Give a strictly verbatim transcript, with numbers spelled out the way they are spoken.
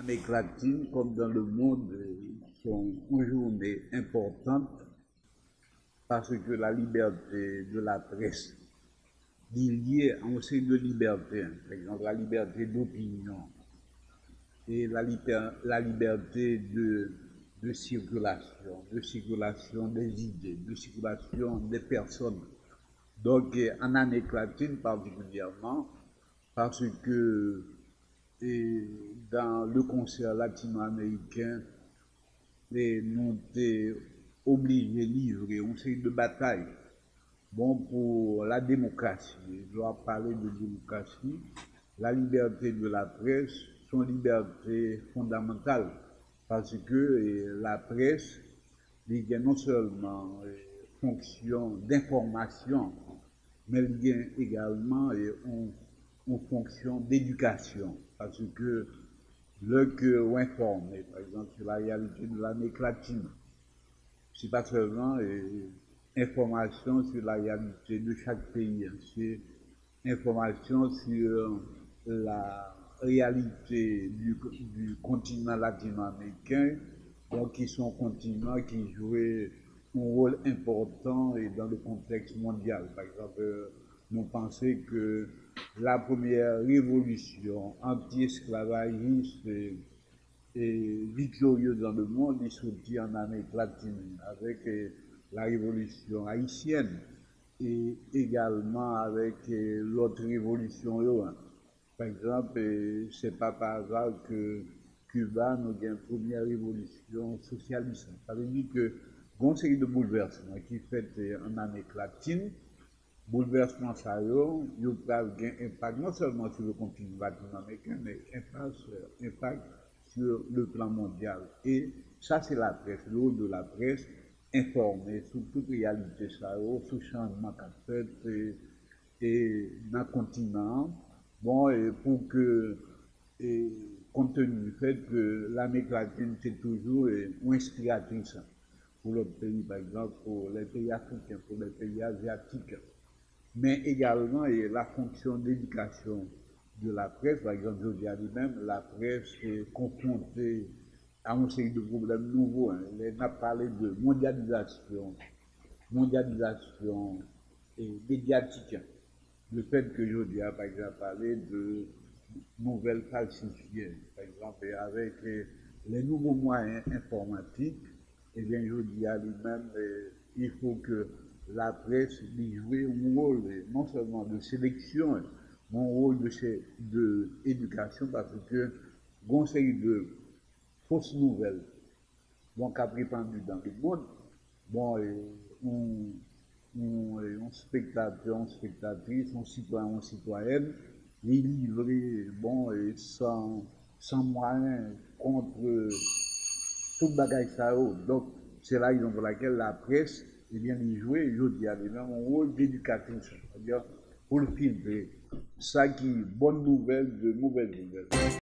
Amérique latine comme dans le monde sont une journée importante parce que la liberté de la presse est liée à une série de libertés, par exemple la liberté d'opinion et la, la liberté de, de circulation, de circulation des idées, de circulation des personnes. Donc en Amérique latine particulièrement, parce que et dans le concert latino-américain, nous sommes obligés de livrer une série de batailles. Bon, pour la démocratie, je dois parler de démocratie, la liberté de la presse, son liberté fondamentale, parce que la presse, il y a non seulement fonction d'information, mais il y a également une, une fonction d'éducation, parce que le que on informe, par exemple, sur la réalité de l'Amérique latine, c'est pas seulement euh, information sur la réalité de chaque pays, c'est information sur la réalité du, du continent latino-américain, donc qui sont continents qui jouaient un rôle important et dans le contexte mondial. Par exemple, nous pensons que la première révolution anti-esclavagiste et, et victorieuse dans le monde est sortie en Amérique latine avec la révolution haïtienne et également avec l'autre révolution européenne. Par exemple, c'est pas par hasard que Cuba nous a une première révolution socialiste. Ça veut dire que il y a une série de bouleversements qui fait en Amérique latine. Bouleversement ça yo, yo peuvent avoir un impact non seulement sur le continent latino-américain, mais impact, impact sur le plan mondial. Et ça, c'est la presse, le rôle de la presse, informer sur toute réalité ça yo, sur le changement qu'a fait et, et dans le continent. Bon, et pour que, et, compte tenu du fait que l'Amérique latine, c'est toujours une inspiratrice pour l'autre pays, par exemple, pour les pays africains, pour les pays asiatiques, mais également et la fonction d'éducation de la presse. Par exemple, je dis à lui-même, la presse est confrontée à une série de problèmes nouveaux. Hein. On a parlé de mondialisation, mondialisation et médiatique. Le fait que je dis, par exemple, parler de nouvelles falsifiées, par exemple, avec les nouveaux moyens informatiques, et bien, je dis à lui-même, il faut que la presse joue un rôle non seulement de sélection, mais un rôle de d'éducation, parce que une série de fausses nouvelles bon, qui a répandu dans le monde, bon, on, on, on spectateur, on spectatrice, on citoyen, on citoyenne, est livré bon, sans, sans moyens contre tout le bagage ça. Donc, c'est la raison pour laquelle la presse, eh bien, il jouait, je dis, avait même un rôle d'éducatrice, c'est-à-dire pour le filtrer ça qui est bonne nouvelle de mauvaises nouvelles.